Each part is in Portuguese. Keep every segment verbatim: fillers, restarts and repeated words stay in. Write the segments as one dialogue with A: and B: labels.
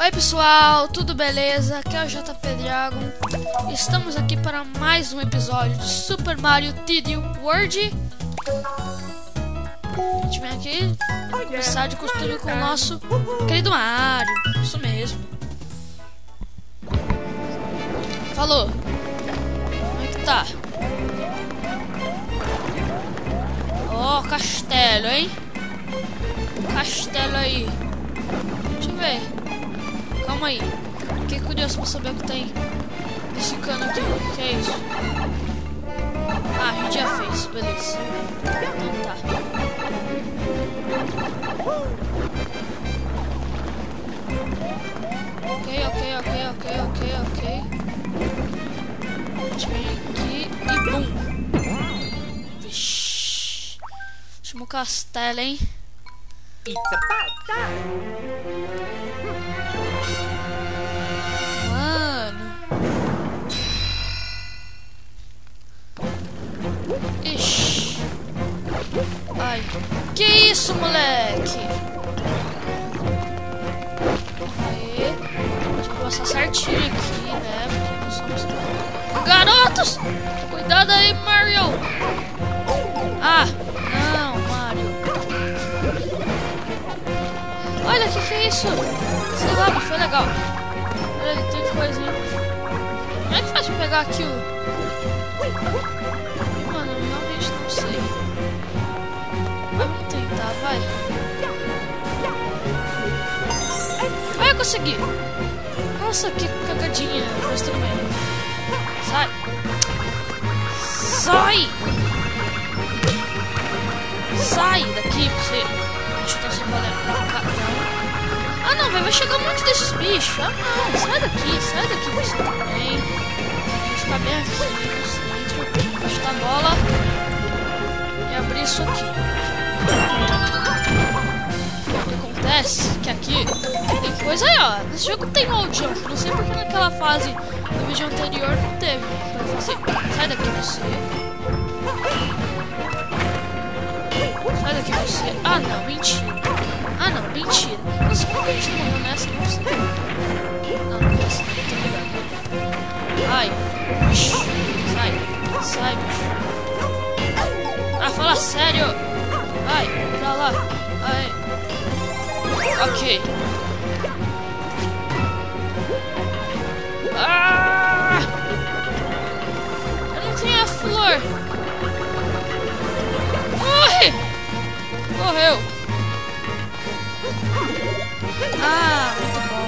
A: Oi pessoal, tudo beleza? Aqui é o J P Dragon. Estamos aqui para mais um episódio de Super Mario três D World. A gente vem aqui começar de costume com o nosso querido Mario. Isso mesmo. Falou. Como é que tá? Ó, oh, castelo, hein? Castelo aí. Deixa eu ver. Calma aí. Fiquei curioso pra saber o que tem nesse cano aqui. O que é isso? Ah, a gente já fez. Beleza. Então tá. Ok, ok, ok, ok, ok, ok. A gente vem aqui e bum. Vixi. Chama o castelo, hein?
B: It's about time.
A: Mano. Ixi. Ai. Que isso, moleque? Aê. Deixa eu passar certinho aqui, né? Porque nós somos garotos! Cuidado aí, Mario! Ah, não, Mario. Olha, o que, que é isso? Sei lá, mas foi legal. Olha ali, tem coisinha. Como é que faz pra pegar aquilo? Ih, mano, eu realmente não sei. Mas vamos tentar, vai. Ah, eu consegui. Nossa, que cagadinha. Mas tudo bem. Sai. Sai! Sai daqui, você. Deixa eu estar sem boleiro pra cá. Ah não, vai chegar um monte desses bichos. Ah não, sai daqui, sai daqui você também. Vou ficar bem aqui no centro. Vou chutar a bola e abrir isso aqui. O que acontece é que aqui tem coisa aí, ó. Nesse jogo tem wall jump. Não sei porque naquela fase do vídeo anterior não teve pra fazer. Sai daqui você. Sai daqui você. Ah não, mentira. Ah não, mentira. Não sei como que a gente morreu nessa, não sei. Não, nessa, não tô ligado. Ai, bicho. Sai, sai, bicho. Ah, fala sério. Ai, pra lá. Ai. Ok. Ah! Eu não tenho a flor. Morre! Morreu. Ah, muito bom.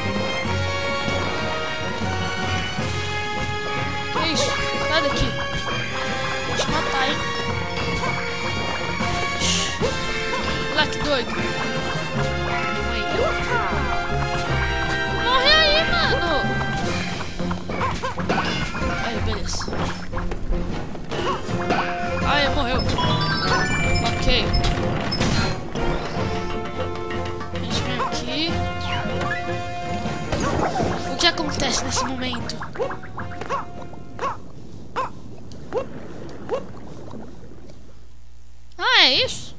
A: Que isso? Sai daqui. Vou te matar, hein? Moleque doido. Aí. Morre aí, mano. Aí, beleza. Ai, morreu. Ok. O que acontece nesse momento? Ah, é isso?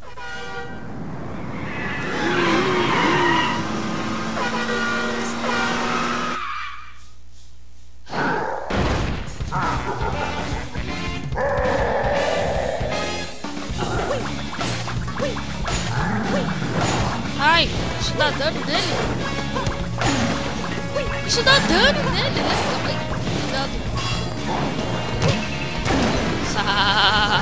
A: Ai, isso dá dano nele? Isso dá dano nele, né? Cuidado. Sa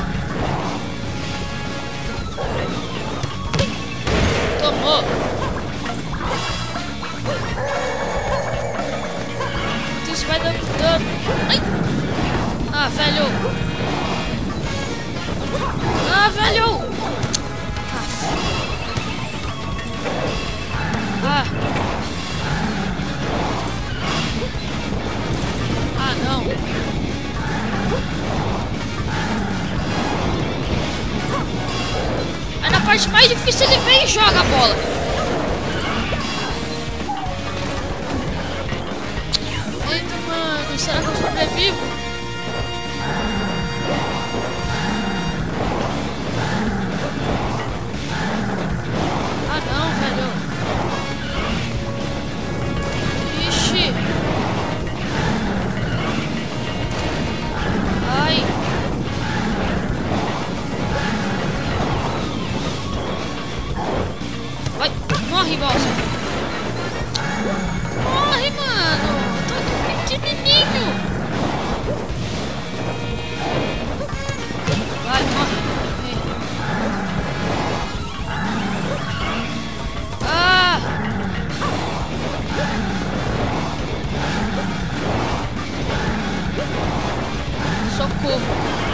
A: Tomou. Isso vai dando dano. Ai. Ah, velho. Ah, velho. Ah. Ah, não. Aí na parte mais difícil ele vem e joga a bola. Eita, mano. Será que eu sobrevivo? Ah, não, velho. Morre, Bowser. Morre, mano. Tô aqui pequenininho. Vai, morre. Ah! Socorro.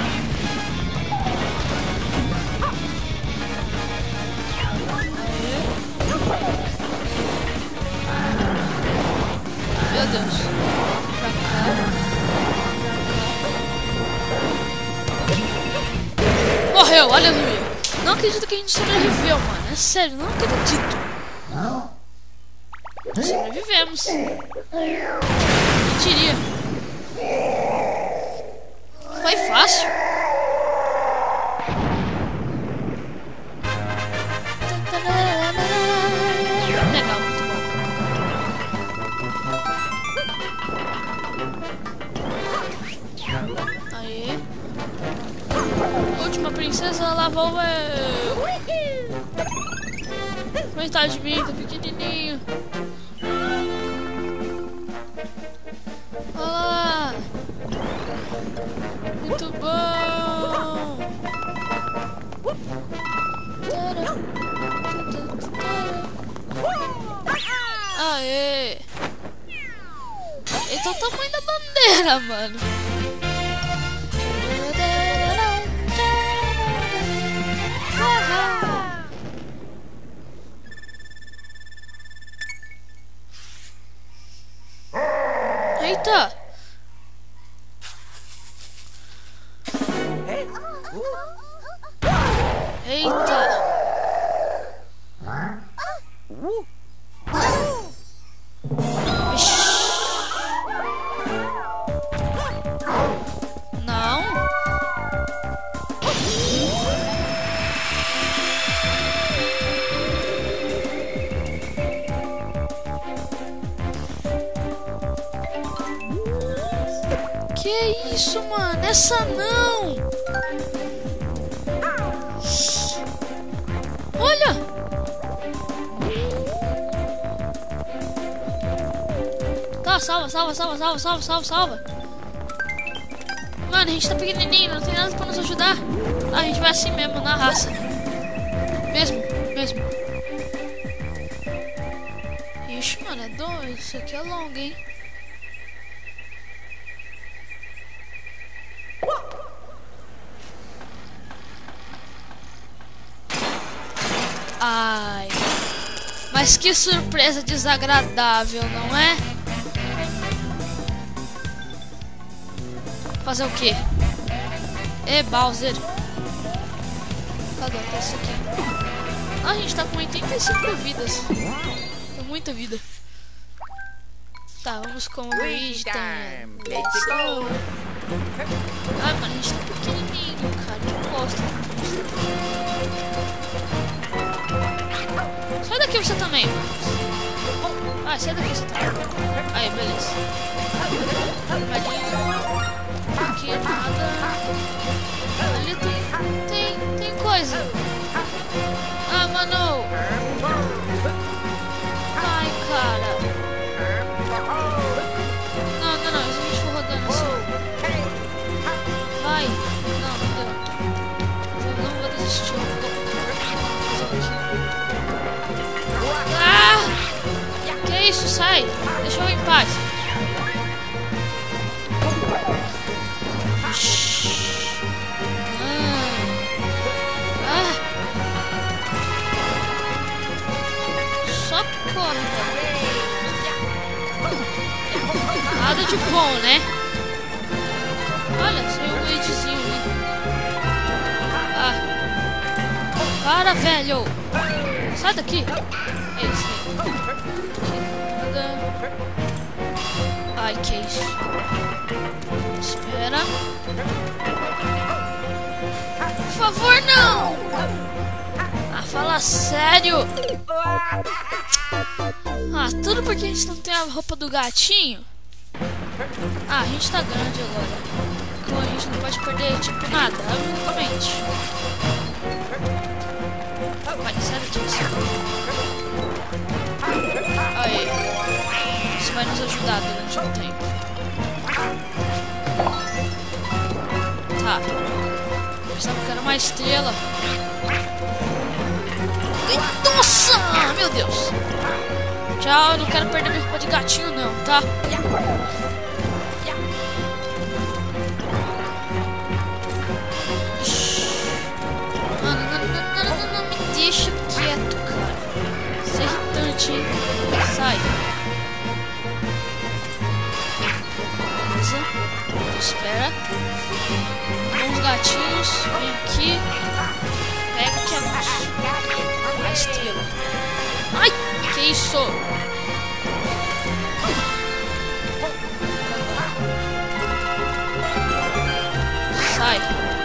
A: Meu Deus. Pra cá. Morreu, aleluia. Não acredito que a gente sobreviveu, mano. É sério, não acredito. Sobrevivemos. Mentiria. Foi fácil. Legal, muito bom. Aê. Última princesa, lá vou eu. Coitado de mim, tô pequenininho. Olha lá. Muito bom. Aê. Esse é o tamanho da bandeira, mano. Eita! Eita! Ixi. Não. Que isso, mano? Essa não! Olha! Tá, salva, salva, salva, salva, salva, salva, salva. Mano, a gente tá pequenininho, não tem nada pra nos ajudar. Ah, a gente vai assim mesmo, na raça. Mesmo, mesmo. Ixi, mano, é doido. Isso aqui é longo, hein? Ai, mas que surpresa desagradável, não é? Fazer o quê? É, Bowser. Cadê? Tá isso aqui. Ah, a gente tá com oitenta e cinco vidas. É muita vida. Tá, vamos com o Luigi. Tem... Ah, mano, a gente tá pequenininho, cara. Que bosta. Sai daqui você também. Ah, sai daqui você também. Aí, beleza. Aqui nada. Ali tem, tem, tem coisa. Ah, mano. Ai, cara. Não, não, não. Se a gente for rodando assim. Vai. Não, não deu. Eu não vou desistir. Ah! Que isso? Sai! Deixa eu ir em paz. Ah. Ah. Só corre. Nada de bom, né? Olha, saiu um Luigizinho ali. Ah. Para, velho! Sai daqui! É isso aí. Ai, que isso? Espera. Por favor, não! Ah, fala sério! Ah, tudo porque a gente não tem a roupa do gatinho? Ah, a gente tá grande agora. Então a gente não pode perder, tipo, nada, absolutamente. Vai, sai daqui, você. ajudar durante um tempo. Tá. Pensava que era uma estrela. Nossa! Meu Deus! Tchau, eu não quero perder minha roupa de gatinho não, tá? Mano, não, não, não, não, não me deixa quieto, cara. Isso é irritante, hein? Sai. Beleza. Espera. Bons gatinhos. Vem aqui. Pega que é nosso. A estrela. Ai! Que isso? Sai.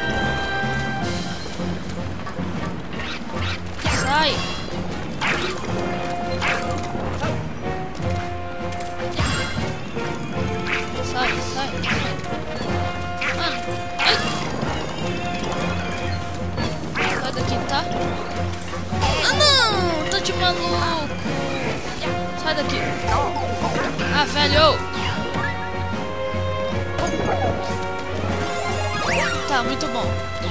A: Sai. Sai, sai. Mano. Ai. Sai daqui, tá? Ah, não! Tô de maluco. Sai daqui. Ah, velho. Tá, muito bom.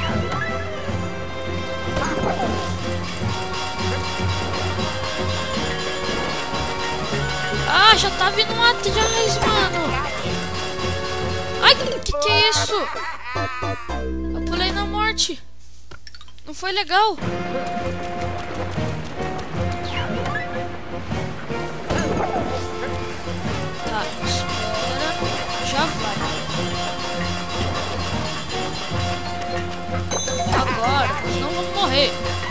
A: Ah, já tá vindo lá atrás, mano. Ai, que que é isso? Eu pulei na morte. Não foi legal. Tá, espera. Já vai. Agora, senão vamos morrer.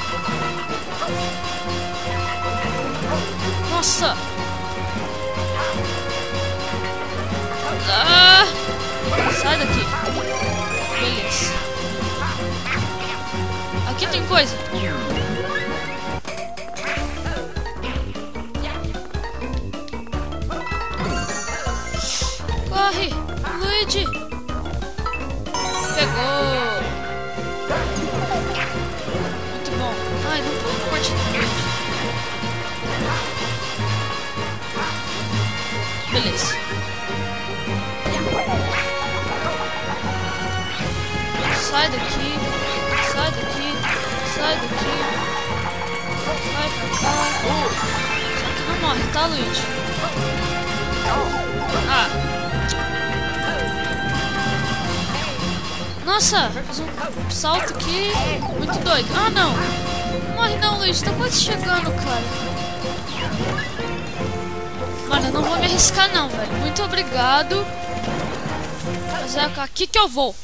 A: Nossa! Ah! Sai daqui. Beleza. Aqui tem coisa. Corre, Luigi. Pegou. Muito bom. Ai, não vou partir do Luigi. Beleza. Sai daqui. Sai daqui. Sai daqui. Vai pra cá. Isso aqui não morre, tá, Luigi? Ah. Nossa, fiz um salto aqui muito doido. Ah, não. Não morre não, Luigi. Tá quase chegando, cara. Mano, eu não vou me arriscar não, velho. Muito obrigado. Mas é aqui que eu vou.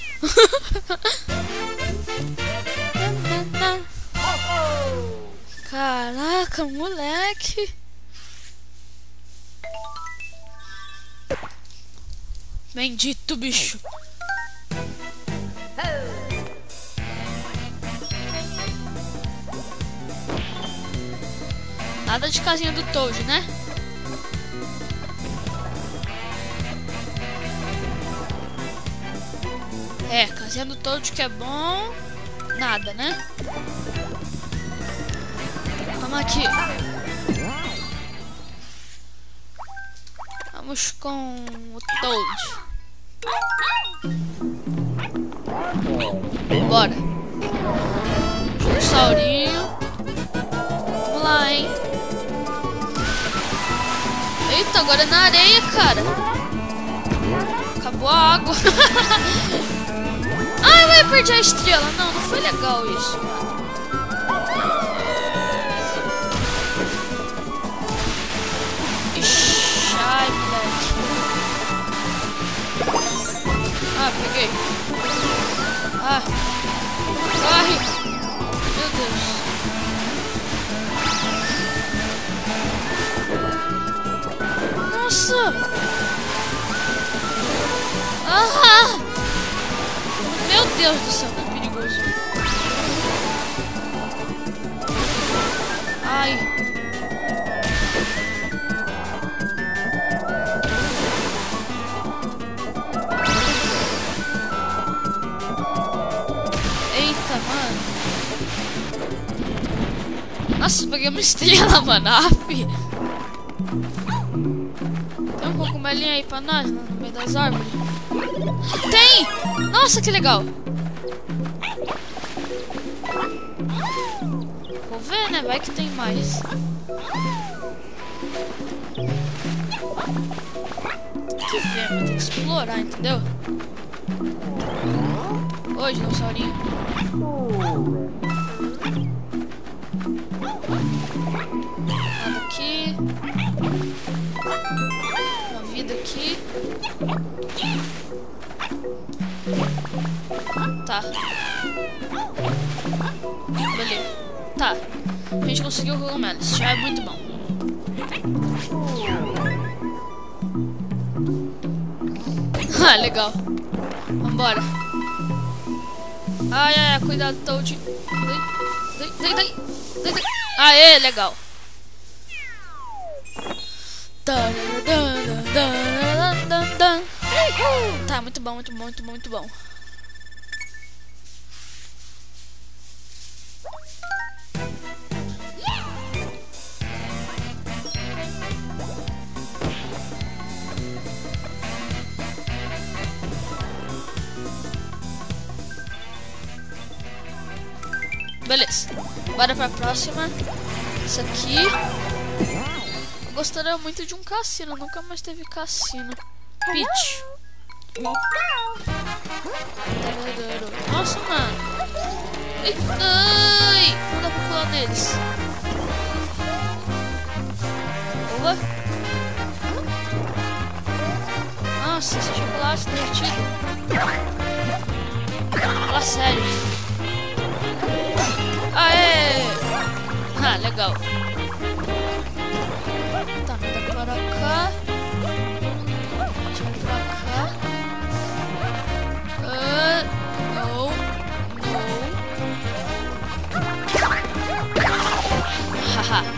A: Caraca, moleque. Bendito bicho. Nada de casinha do Toad, né? É, casinha do Toad que é bom. Nada, né? Vamos aqui. Vamos com o Toad. Bora. Dinossaurinho. Vamos lá, hein? Eita, agora é na areia, cara. Acabou a água. Ai, vai perder a estrela. Não, não foi legal isso, mano. Ixi, ai, moleque. Ah, peguei. Ah, corre. Meu Deus. Nossa. Ah! Meu Deus do céu, que perigoso. Ai. Eita, mano. Nossa, peguei uma estrela, mano. Tem um cogumelo cogumelinho aí pra nós, no meio das árvores? Tem! Nossa, que legal! Vou ver, né? Vai que tem mais. Tem que ver, mas tem que explorar, entendeu? Oi, dinossaurinho. Nada aqui. Uma vida aqui. Tá. Beleza. Tá. A gente conseguiu o cogumelo. Isso já é muito bom. Ah, legal. Vambora. Ai, ai, ai, cuidado, Toad. Dai, dai, dai, dai, dai. Aê, legal. Tá, muito bom, muito bom, muito bom, muito bom. Beleza, bora pra próxima. Isso aqui. Eu gostaria muito de um cassino. Nunca mais teve cassino. Peach. Nossa, mano. Ai, ai, não dá pra pular neles. Boa. Nossa, esse chocolate divertido. Fala sério. Aê! Ah, legal. Tá, nada para cá. A gente vai pra cá. Uh, não, não. Haha.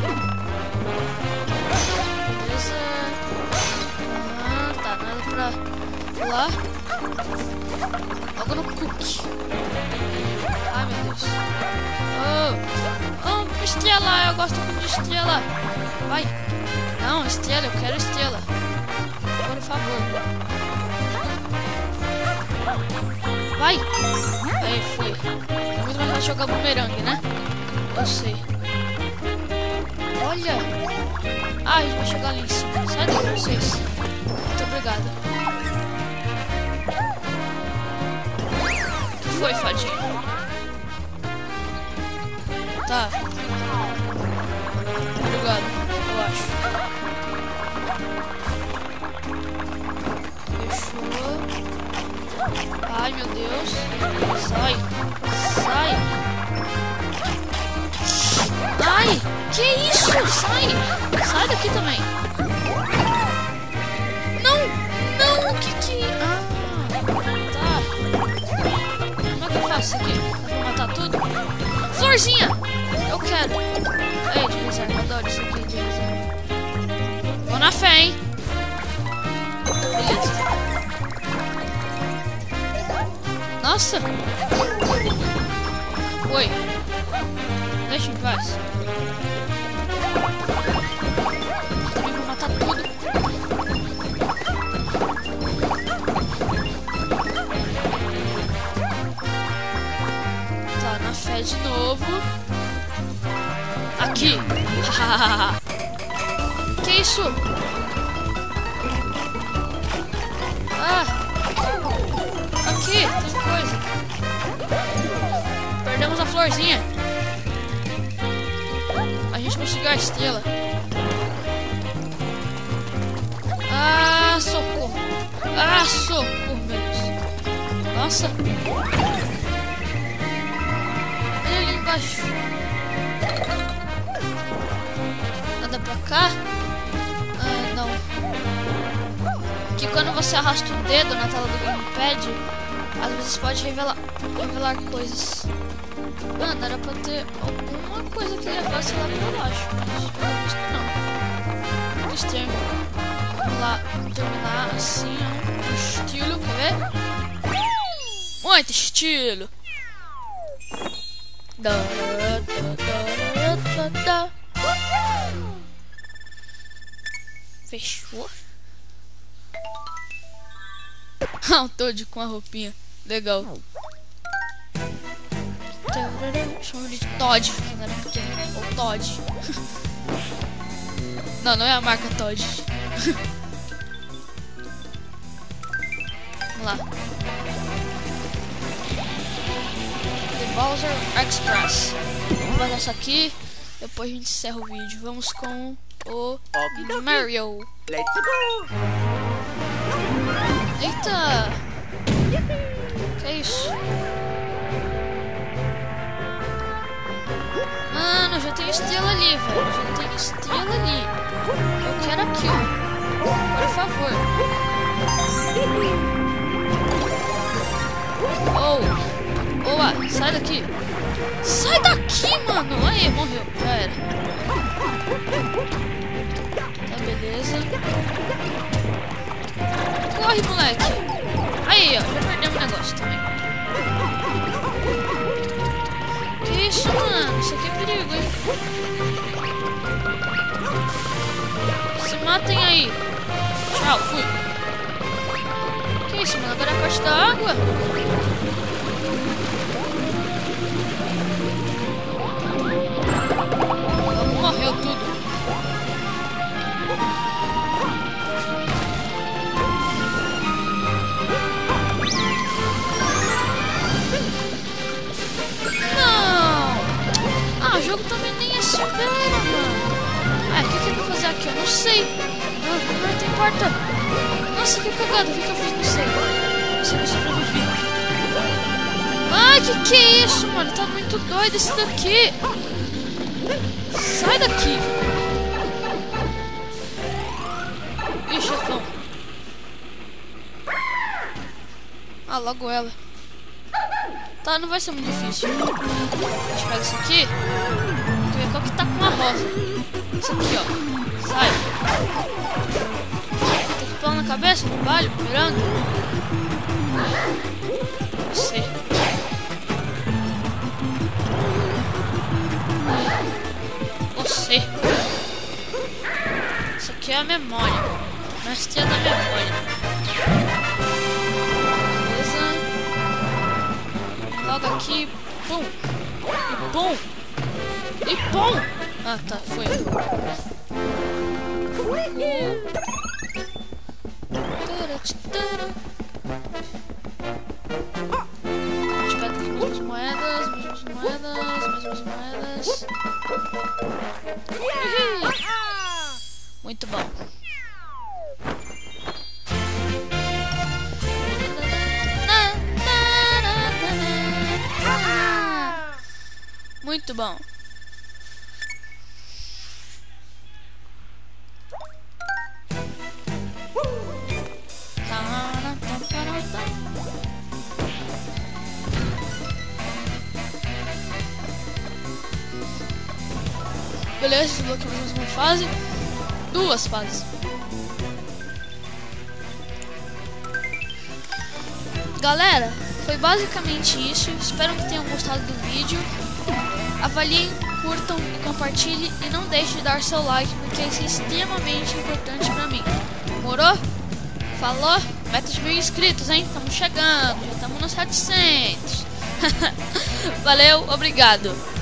A: Beleza. Ah, tá, nada pra lá. Logo no cookie. Ai, meu Deus. Oh, oh, estrela, eu gosto muito de estrela. Vai. Não, estrela, eu quero estrela. Por favor. Vai. Aí, foi. É muito mais fácil jogar bumerangue, né? Eu sei. Olha. Ah, a gente vai chegar ali em cima. Sai daí, vocês. Muito obrigada. O que foi, fadinha? Tá. Obrigado, eu acho. Fechou. Ai, meu Deus. Sai. Sai. Ai, que isso? Sai. Sai daqui também. Não, não, o que que... Ah, tá. Como é que eu faço isso aqui? Vou matar tudo? Florzinha! Eu quero. Ei, de reserva, eu adoro isso aqui de reserva. Vou na fé, hein? Beleza. Nossa! Oi. Deixa em paz. Também vou matar tudo. Tá, na fé de novo. Aqui. Que isso? Ah. Aqui, tem coisa. Perdemos a florzinha. A gente conseguiu a estrela. Ah, socorro. Ah, socorro, meu Deus. Nossa. Olha ali embaixo. Nada pra cá? Ah, não. Que quando você arrasta o dedo na tela do gamepad, às vezes pode revelar, revelar coisas. Mano, era pra ter alguma coisa que levasse lá pra baixo, mas pelo visto não. Muito estranho. Vamos lá, terminar assim, ó. Estilo, quer ver? Muito estilo. Da, da, da, da, da. Fechou. Ah, o Toad com a roupinha. Legal. Chama ele de Todd. Ou Todd. Não, não é a marca Todd. Vamos lá. The Bowser Express. Vamos fazer isso aqui. Depois a gente encerra o vídeo. Vamos com o Mario.
B: Let's go!
A: Eita! Que é isso? Mano, já tem estrela ali, velho. Já tem estrela ali. Eu quero aquilo. Por favor. Oh! Boa! Sai daqui! Sai daqui, mano! Aí, morreu. Já era. Tá, beleza. Corre, moleque! Aí, ó. Já perdemos o negócio também. Que isso, mano? Isso aqui é perigo, hein? Se matem aí. Tchau, fui. Que isso, mano? Agora é a parte da água? Morreu tudo. Não! Ah, o jogo também nem espera, mano. Ah, o que, que é pra fazer aqui? Eu não sei. Não, não tem porta. Nossa, que cagada. O que, que eu fiz? Não sei. Não sei que eu sobrevivi. Ai, que que é isso, mano? Tá muito doido esse daqui. Sai daqui! Ih, chefão. Ah, logo ela. Tá, não vai ser muito difícil. A gente pega isso aqui. Vamos ver qual que tá com a rosa. Isso aqui, ó. Sai. Tem que pular na cabeça? Não vale? Mirando. Você. Você. Isso aqui é a memória. Maestria da memória. Beleza. Logo aqui. Pum. E pum. E pum. Ah, tá. Foi. A gente pega aqui mesmas moedas. Mesmas moedas. Mesmas moedas. Muito bom. Muito bom. Beleza, desbloqueamos uma fase. Duas fases. Galera, foi basicamente isso. Espero que tenham gostado do vídeo. Avaliem, curtam, compartilhem e não deixe de dar seu like, porque isso é extremamente importante pra mim. Morou? Falou? Meta de mil inscritos, hein? Estamos chegando, já estamos nos setecentos. Valeu, obrigado.